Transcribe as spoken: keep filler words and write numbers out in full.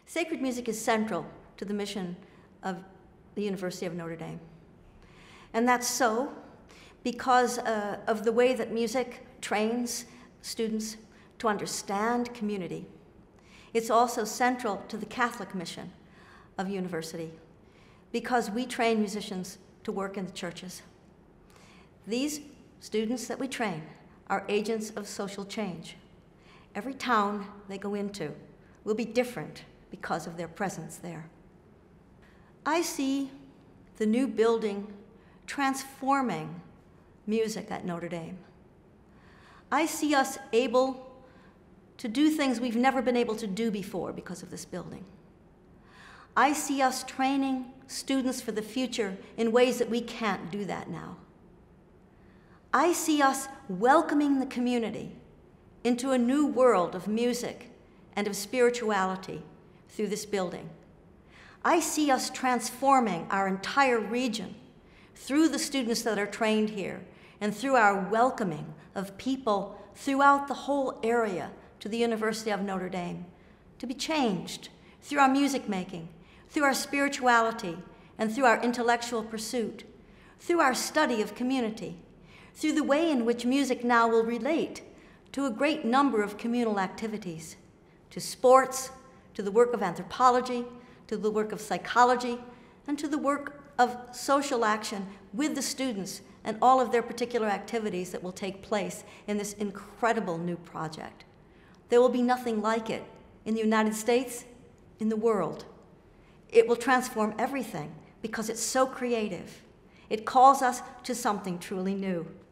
Sacred music is central to the mission of the University of Notre Dame. And that's so because uh, of the way that music trains students to understand community. It's also central to the Catholic mission of university because we train musicians to work in the churches. These students that we train are agents of social change. Every town they go into will be different because of their presence there. I see the new building transforming music at Notre Dame. I see us able to do things we've never been able to do before because of this building. I see us training students for the future in ways that we can't do that now. I see us welcoming the community into a new world of music and of spirituality through this building. I see us transforming our entire region through the students that are trained here and through our welcoming of people throughout the whole area to the University of Notre Dame to be changed through our music making, through our spirituality, and through our intellectual pursuit, through our study of community, through the way in which music now will relate to a great number of communal activities, to sports, to the work of anthropology, to the work of psychology, and to the work of social action with the students and all of their particular activities that will take place in this incredible new project. There will be nothing like it in the United States, in the world. It will transform everything because it's so creative. It calls us to something truly new.